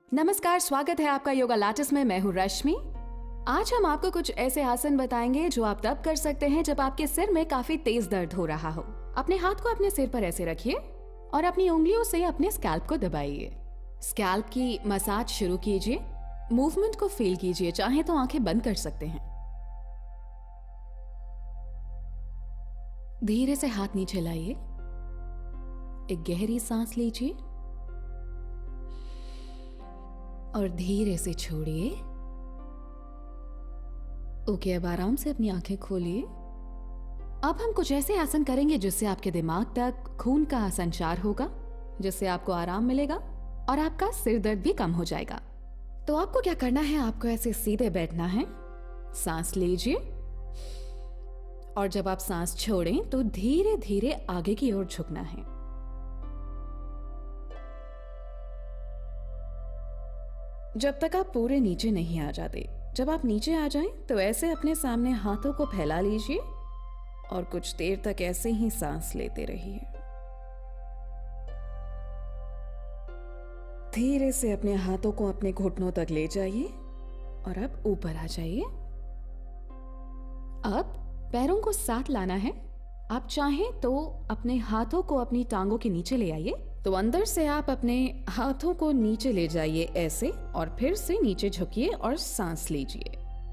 नमस्कार, स्वागत है आपका योगा लैटिस में। मैं हूँ रश्मि। आज हम आपको कुछ ऐसे आसन बताएंगे जो आप तब कर सकते हैं जब आपके सिर में काफी तेज दर्द हो रहा हो। अपने हाथ को अपने सिर पर ऐसे रखिए और अपनी उंगलियों से अपने स्कैल्प को दबाइए। स्कैल्प की मसाज शुरू कीजिए। मूवमेंट को फील कीजिए, चाहे तो आंखें बंद कर सकते हैं। धीरे से हाथ नीचे लाइए। एक गहरी सांस लीजिए और धीरे से छोड़िए। ओके, अब आराम से अपनी आंखें खोलिए। अब हम कुछ ऐसे आसन करेंगे जिससे आपके दिमाग तक खून का संचार होगा, जिससे आपको आराम मिलेगा और आपका सिर दर्द भी कम हो जाएगा। तो आपको क्या करना है, आपको ऐसे सीधे बैठना है। सांस लीजिए और जब आप सांस छोड़ें तो धीरे धीरे आगे की ओर झुकना है। जब तक आप पूरे नीचे नहीं आ जाते। जब आप नीचे आ जाएं तो ऐसे अपने सामने हाथों को फैला लीजिए और कुछ देर तक ऐसे ही सांस लेते रहिए। धीरे से अपने हाथों को अपने घुटनों तक ले जाइए और अब ऊपर आ जाइए। अब पैरों को साथ लाना है। आप चाहें तो अपने हाथों को अपनी टांगों के नीचे ले आइए। तो अंदर से आप अपने हाथों को नीचे ले जाइए ऐसे, और फिर से नीचे झुकिए और सांस लीजिए।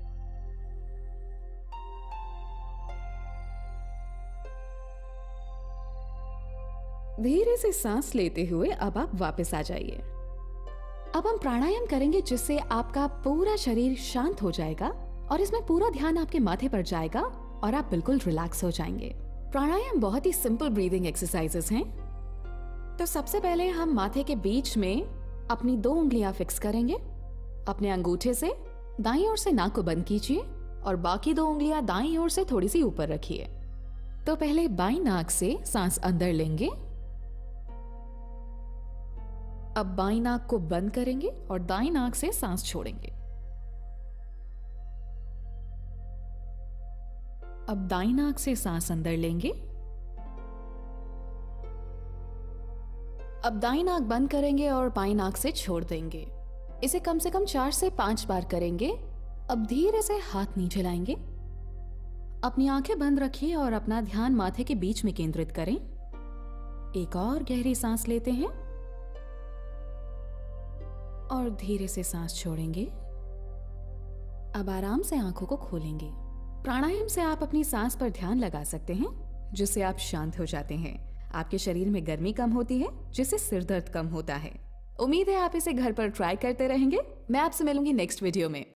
धीरे से सांस लेते हुए अब आप वापस आ जाइए। अब हम प्राणायाम करेंगे जिससे आपका पूरा शरीर शांत हो जाएगा और इसमें पूरा ध्यान आपके माथे पर जाएगा और आप बिल्कुल रिलैक्स हो जाएंगे। प्राणायाम बहुत ही सिंपल ब्रीदिंग एक्सरसाइजेस हैं। तो सबसे पहले हम माथे के बीच में अपनी 2 उंगलियां फिक्स करेंगे। अपने अंगूठे से दाईं ओर से नाक को बंद कीजिए और बाकी 2 उंगलियां दाईं ओर से थोड़ी सी ऊपर रखिए। तो पहले बाईं नाक से सांस अंदर लेंगे। अब बाईं नाक को बंद करेंगे और दाईं नाक से सांस छोड़ेंगे। अब दाईं नाक से सांस अंदर लेंगे। अब दाईं नाक बंद करेंगे और बाईं नाक से छोड़ देंगे। इसे कम से कम 4 से 5 बार करेंगे। अब धीरे से हाथ नीचे लाएंगे। अपनी आंखें बंद रखिए और अपना ध्यान माथे के बीच में केंद्रित करें। एक और गहरी सांस लेते हैं और धीरे से सांस छोड़ेंगे। अब आराम से आंखों को खोलेंगे। प्राणायाम से आप अपनी सांस पर ध्यान लगा सकते हैं, जिससे आप शांत हो जाते हैं। आपके शरीर में गर्मी कम होती है, जिससे सिर दर्द कम होता है। उम्मीद है आप इसे घर पर ट्राई करते रहेंगे। मैं आपसे मिलूंगी नेक्स्ट वीडियो में।